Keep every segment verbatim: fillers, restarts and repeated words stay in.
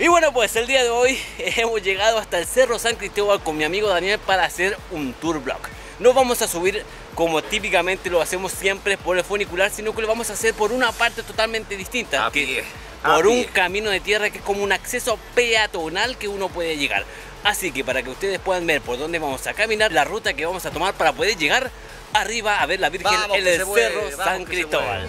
Y bueno, pues el día de hoy hemos llegado hasta el Cerro San Cristóbal con mi amigo Daniel para hacer un tour vlog. No vamos a subir como típicamente lo hacemos siempre por el funicular, sino que lo vamos a hacer por una parte totalmente distinta, a que, pie, a por pie. un camino de tierra que es como un acceso peatonal que uno puede llegar. Así que para que ustedes puedan ver por dónde vamos a caminar, la ruta que vamos a tomar para poder llegar arriba a ver la Virgen Vamos, en que el se puede, Cerro vamos, San que se Cristóbal.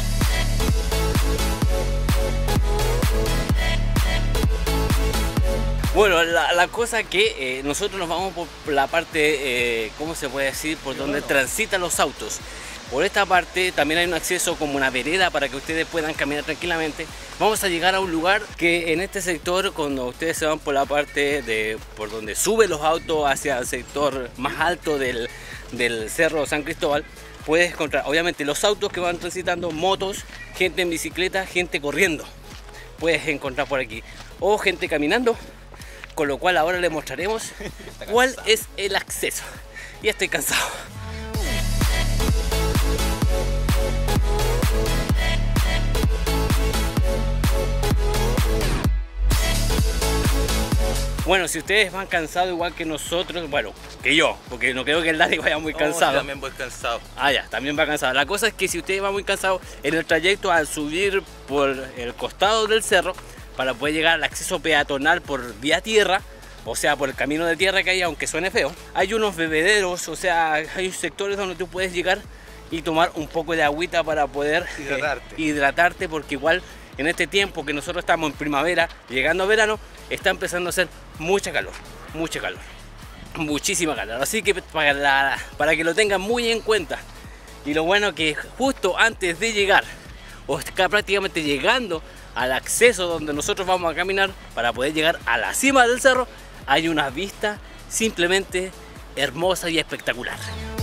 Bueno, la, la cosa que eh, nosotros nos vamos por la parte, eh, ¿cómo se puede decir? Por donde bueno. transitan los autos. Por esta parte también hay un acceso como una vereda para que ustedes puedan caminar tranquilamente. Vamos a llegar a un lugar que en este sector, cuando ustedes se van por la parte de por donde suben los autos hacia el sector más alto del, del Cerro San Cristóbal, puedes encontrar obviamente los autos que van transitando, motos, gente en bicicleta, gente corriendo. Puedes encontrar por aquí. O gente caminando. Con lo cual ahora les mostraremos cuál es el acceso. Ya estoy cansado. Bueno, si ustedes van cansados igual que nosotros, bueno, que yo, porque no creo que el Dani vaya muy cansado. Oh, también voy cansado. Ah, ya, también va cansado. La cosa es que si ustedes van muy cansados, en el trayecto al subir por el costado del cerro, para poder llegar al acceso peatonal por vía tierra, o sea, por el camino de tierra que hay, aunque suene feo, hay unos bebederos, o sea, hay sectores donde tú puedes llegar y tomar un poco de agüita para poder hidratarte, eh, hidratarte porque igual en este tiempo que nosotros estamos en primavera, llegando a verano, está empezando a hacer mucha calor, mucha calor, muchísima calor, así que para, la, para que lo tengan muy en cuenta. Y lo bueno que justo antes de llegar, o está prácticamente llegando al acceso donde nosotros vamos a caminar para poder llegar a la cima del cerro, hay una vista simplemente hermosa y espectacular.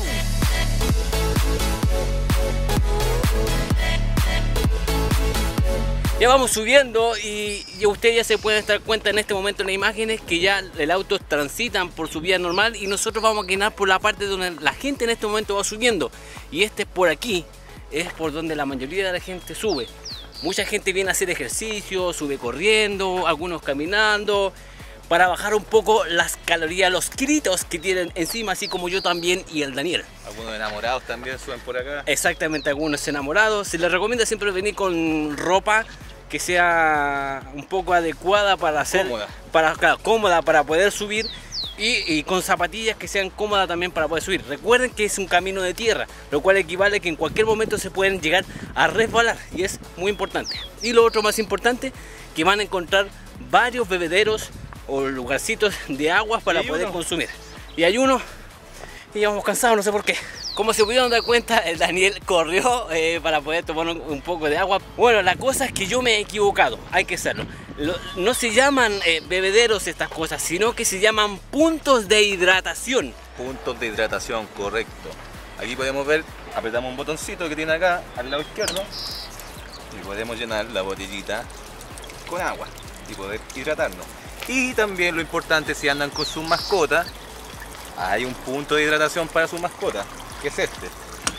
Ya vamos subiendo y, y ustedes ya se pueden dar cuenta en este momento en las imágenes que ya el auto transitan por su vía normal y nosotros vamos a caminar por la parte donde la gente en este momento va subiendo, y este es por aquí, es por donde la mayoría de la gente sube. Mucha gente viene a hacer ejercicio, sube corriendo, algunos caminando, para bajar un poco las calorías, los kilitos que tienen encima, así como yo también y el Daniel. Algunos enamorados también suben por acá. Exactamente, algunos enamorados. Se les recomienda siempre venir con ropa que sea un poco adecuada para hacer, cómoda, para, claro, cómoda para poder subir. Y, y con zapatillas que sean cómodas también para poder subir. Recuerden que es un camino de tierra, lo cual equivale a que en cualquier momento se pueden llegar a resbalar, y es muy importante. Y lo otro más importante, que van a encontrar varios bebederos o lugarcitos de aguas para poder uno? consumir. Y hay uno, y ya vamos cansados, no sé por qué. Como se pudieron dar cuenta, el Daniel corrió eh, para poder tomar un, un poco de agua. Bueno, la cosa es que yo me he equivocado, hay que hacerlo. Lo, no se llaman eh, bebederos estas cosas, sino que se llaman puntos de hidratación. Puntos de hidratación, correcto. Aquí podemos ver, apretamos un botoncito que tiene acá al lado izquierdo y podemos llenar la botellita con agua y poder hidratarnos. Y también lo importante, si andan con sus mascotas, hay un punto de hidratación para su mascota, que es este.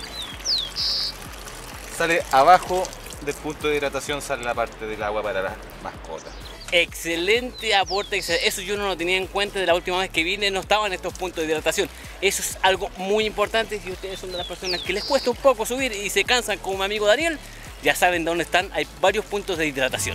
Sale abajo del punto de hidratación, sale la parte del agua para las mascotas. Excelente aporte, eso yo no lo tenía en cuenta de la última vez que vine, no estaban estos puntos de hidratación. Eso es algo muy importante. Si ustedes son de las personas que les cuesta un poco subir y se cansan como mi amigo Daniel, ya saben dónde están, hay varios puntos de hidratación.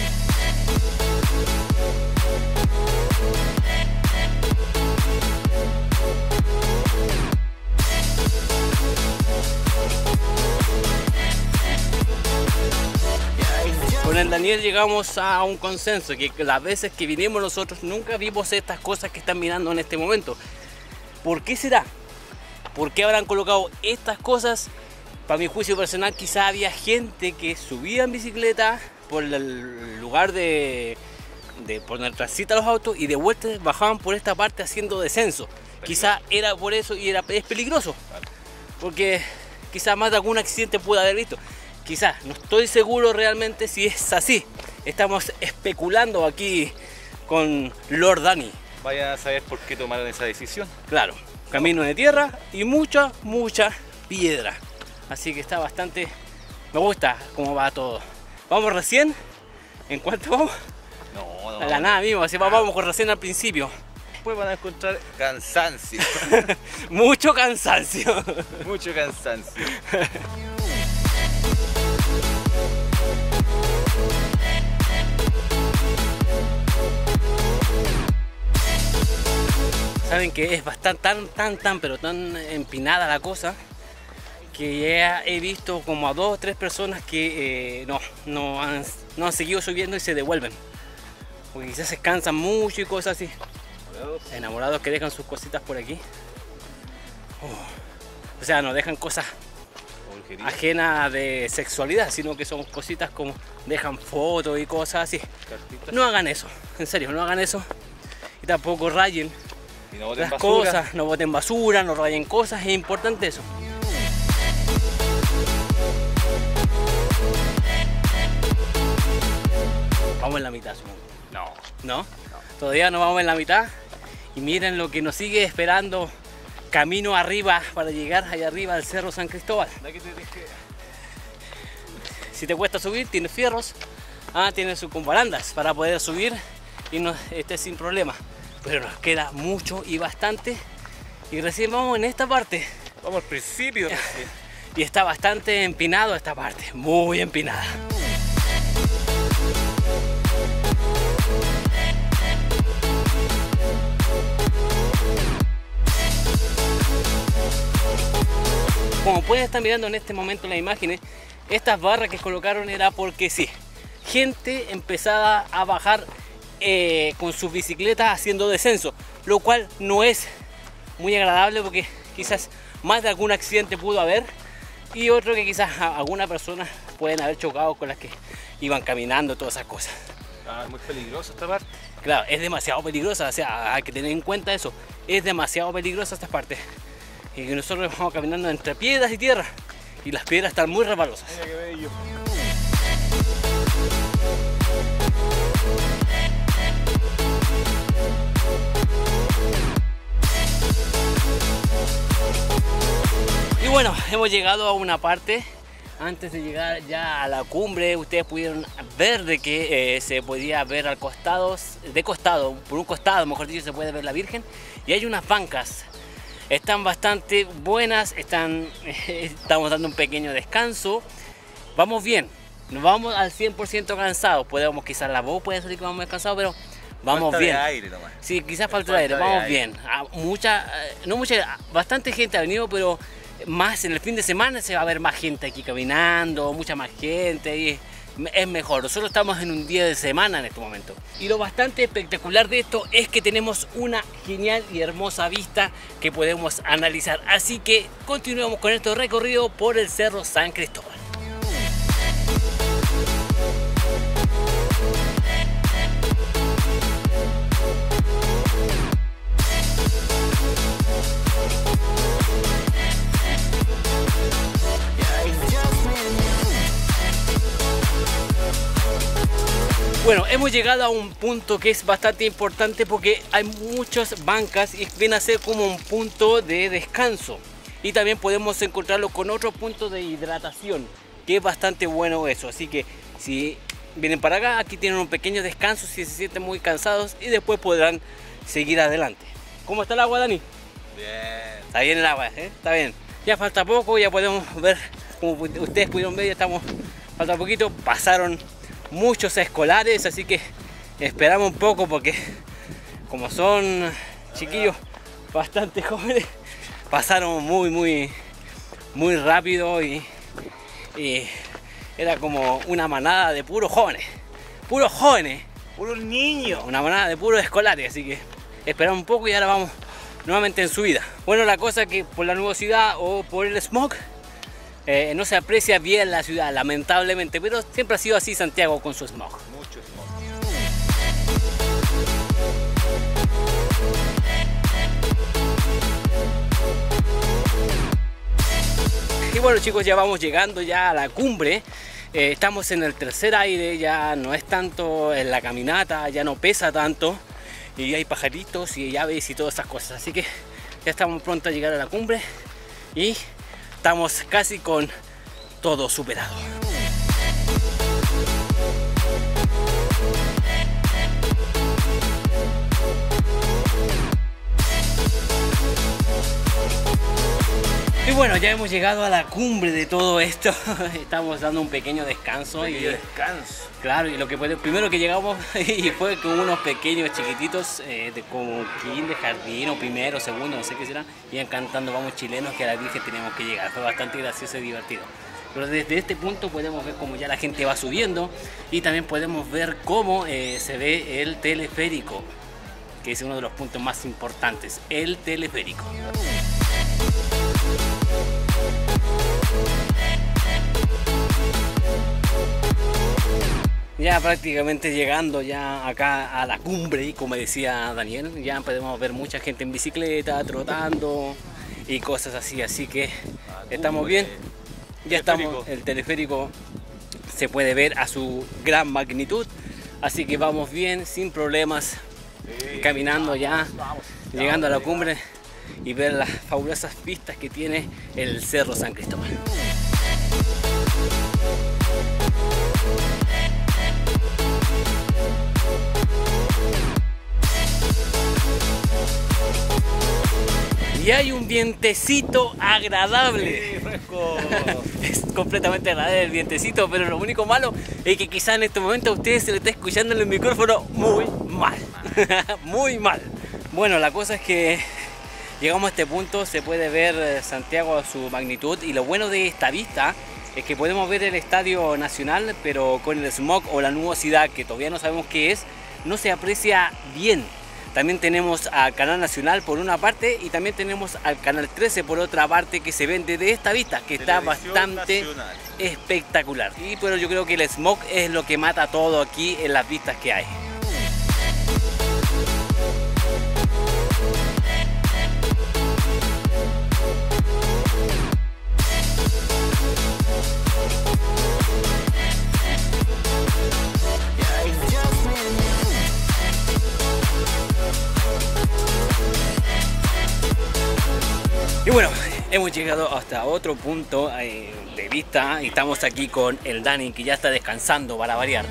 Con el Daniel llegamos a un consenso, que las veces que vinimos nosotros nunca vimos estas cosas que están mirando en este momento. ¿Por qué será? ¿Por qué habrán colocado estas cosas? Para mi juicio personal, quizá había gente que subía en bicicleta por el lugar de, de por donde transitan los autos y de vuelta bajaban por esta parte haciendo descenso. Quizá era por eso y era, es peligroso, porque quizá más de algún accidente pudo haber visto. Quizás, no estoy seguro realmente si es así. Estamos especulando aquí con Lord Dani. Vaya a saber por qué tomaron esa decisión. Claro, camino de tierra y mucha, mucha piedra. Así que está bastante... Me gusta cómo va todo. Vamos recién. ¿En cuánto vamos? No, no. A la nada mismo, así vamos con recién al principio. Después van a encontrar cansancio. Mucho cansancio. Mucho cansancio. Saben que es bastante tan, tan, tan, pero tan empinada la cosa que ya he visto como a dos o tres personas que eh, no, no han, no han seguido subiendo y se devuelven. Porque quizás se cansan mucho y cosas así. Enamorados. Enamorados que dejan sus cositas por aquí. Oh. O sea, no dejan cosas ajenas de sexualidad, sino que son cositas como dejan fotos y cosas así. Cartitas. No hagan eso, en serio, no hagan eso. Y tampoco rayen Y no boten las basura. cosas, no boten basura, no rayen cosas, es importante eso. Vamos en la mitad, supongo. No. ¿No? Todavía no vamos en la mitad. Y miren lo que nos sigue esperando camino arriba para llegar allá arriba al Cerro San Cristóbal. ¿De te dije? Si te cuesta subir, tienes fierros, ah, tienes sus barandas para poder subir y no estés sin problema. Pero nos queda mucho y bastante. Y recién vamos en esta parte. Vamos al principio recién. Y está bastante empinado esta parte, muy empinada. Como pueden estar mirando en este momento las imágenes, estas barras que colocaron era porque sí, gente empezaba a bajar eh, con sus bicicletas haciendo descenso, lo cual no es muy agradable porque quizás más de algún accidente pudo haber y otro que quizás algunas personas pueden haber chocado con las que iban caminando, todas esas cosas. Ah, es muy peligroso esta parte. Claro, es demasiado peligrosa, o sea, hay que tener en cuenta eso, es demasiado peligrosa esta parte. Y que nosotros vamos caminando entre piedras y tierra y las piedras están muy resbalosas. Mira qué bello. Y bueno, hemos llegado a una parte. Antes de llegar ya a la cumbre, ustedes pudieron ver de que eh, se podía ver al costado, de costado, por un costado, mejor dicho, se puede ver la Virgen. Y hay unas bancas. Están bastante buenas, están, eh, estamos dando un pequeño descanso. Vamos bien, no vamos al cien por ciento cansados. Podemos, quizás la voz puede salir que vamos cansados, pero vamos Falta bien. de aire nomás. Sí, quizás falta, Falta de aire, de vamos aire. bien. Ah, mucha, eh, no mucha, bastante gente ha venido, pero más en el fin de semana se va a ver más gente aquí caminando, mucha más gente y es mejor. Nosotros estamos en un día de semana en este momento. Y lo bastante espectacular de esto es que tenemos una genial y hermosa vista que podemos analizar. Así que continuemos con este recorrido por el Cerro San Cristóbal. Bueno, hemos llegado a un punto que es bastante importante porque hay muchas bancas y viene a ser como un punto de descanso. Y también podemos encontrarlo con otro punto de hidratación, que es bastante bueno eso. Así que si vienen para acá, aquí tienen un pequeño descanso si se sienten muy cansados y después podrán seguir adelante. ¿Cómo está el agua, Dani? Bien. Está bien el agua, ¿eh? Está bien. Ya falta poco, ya podemos ver, como ustedes pudieron ver, ya estamos, falta poquito, pasaron muchos escolares, así que esperamos un poco porque como son chiquillos bastante jóvenes, pasaron muy muy muy rápido y, y era como una manada de puros jóvenes, puros jóvenes, Puros niños. una manada de puros escolares, así que esperamos un poco y ahora vamos nuevamente en subida. Bueno, la cosa es que por la nubosidad o por el smog Eh, no se aprecia bien la ciudad, lamentablemente, pero siempre ha sido así Santiago con su smog. Mucho smog. Y bueno, chicos, ya vamos llegando ya a la cumbre. Eh, estamos en el tercer aire, ya no es tanto en la caminata, ya no pesa tanto. Y hay pajaritos y aves y todas esas cosas. Así que ya estamos pronto a llegar a la cumbre. Y estamos casi con todo superado. bueno, ya hemos llegado a la cumbre de todo esto. Estamos dando un pequeño descanso. Pequeño y descanso. Claro, y lo que puede, primero que llegamos y fue con unos pequeños chiquititos eh, de como kinder, jardín o primero, segundo, no sé qué será, iban cantando Vamos Chilenos, que a la Virgen teníamos que llegar. Fue bastante gracioso y divertido. Pero desde este punto podemos ver cómo ya la gente va subiendo y también podemos ver cómo eh, se ve el teleférico, que es uno de los puntos más importantes, el teleférico. Ya prácticamente llegando ya acá a la cumbre, y como decía Daniel, ya podemos ver mucha gente en bicicleta, trotando y cosas así, así que estamos bien. Ya estamos, el teleférico se puede ver a su gran magnitud, así que vamos bien, sin problemas, caminando ya, llegando a la cumbre y ver las fabulosas vistas que tiene el Cerro San Cristóbal. Y hay un vientecito agradable. Sí, fresco. Es completamente agradable el vientecito, pero lo único malo es que quizá en este momento a ustedes se le está escuchando en el micrófono muy mal. Muy mal. Bueno, la cosa es que llegamos a este punto, se puede ver Santiago a su magnitud, y lo bueno de esta vista es que podemos ver el Estadio Nacional, pero con el smog o la nubosidad, que todavía no sabemos qué es, no se aprecia bien. También tenemos al Canal Nacional por una parte y también tenemos al Canal trece por otra parte, que se ven desde esta vista, que está bastante nacional. Espectacular. Y pero yo creo que el smog es lo que mata todo aquí en las vistas que hay. Y bueno, hemos llegado hasta otro punto eh, de vista y estamos aquí con el Dani, que ya está descansando para variar.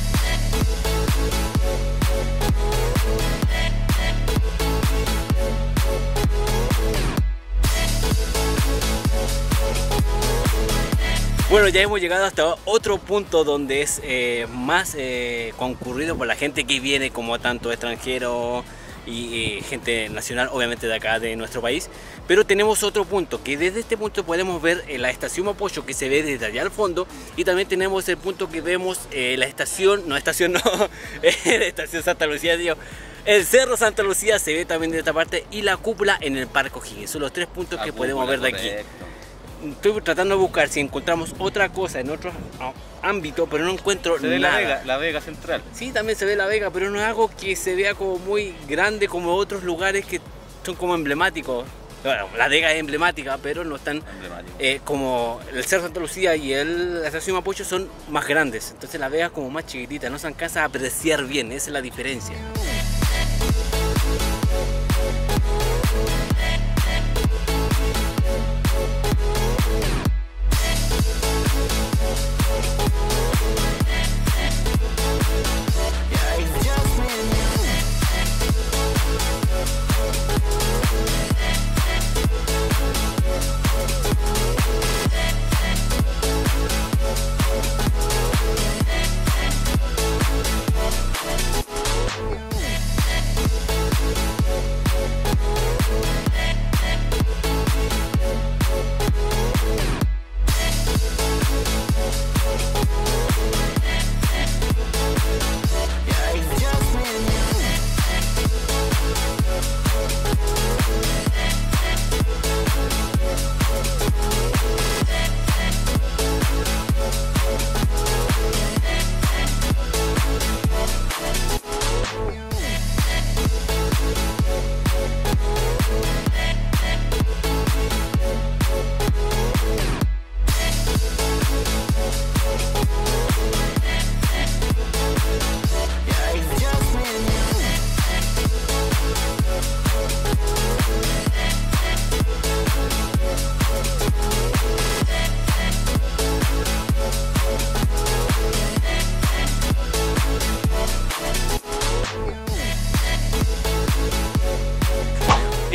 Bueno, ya hemos llegado hasta otro punto donde es eh, más eh, concurrido por la gente que viene, como tanto extranjero y eh, gente nacional, obviamente de acá de nuestro país. Pero tenemos otro punto, que desde este punto podemos ver eh, la estación Mapocho, que se ve desde allá al fondo, y también tenemos el punto que vemos eh, la estación, no estación no, la estación Santa Lucía, digo, el Cerro Santa Lucía se ve también de esta parte, y la cúpula en el Parque O'Higgins. Son los tres puntos la que podemos ver de aquí. Correcto. Estoy tratando de buscar si encontramos otra cosa en otro ámbito, pero no encuentro se ve nada. La Vega, la Vega Central. Sí, también se ve la Vega, pero no es algo que se vea como muy grande como otros lugares que son como emblemáticos. Bueno, la Vega es emblemática, pero no están eh, como el Cerro Santa Lucía y el, la estación Mapocho son más grandes. Entonces la Vega es como más chiquitita, no se alcanza a apreciar bien, esa es la diferencia.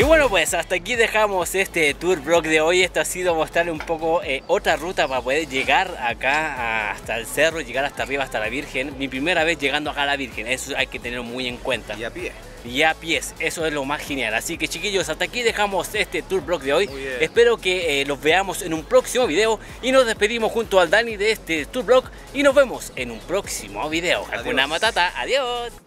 bueno, pues hasta aquí dejamos este tour vlog de hoy. Esto ha sido mostrarle un poco eh, otra ruta para poder llegar acá hasta el cerro, llegar hasta arriba, hasta la Virgen. Mi primera vez llegando acá a la Virgen, eso hay que tenerlo muy en cuenta. Y a pie. Y a pies, eso es lo más genial. Así que chiquillos, hasta aquí dejamos este tour vlog de hoy. Espero que eh, los veamos en un próximo video. Y nos despedimos junto al Dani de este tour vlog. Y nos vemos en un próximo video. Hakuna Matata, adiós.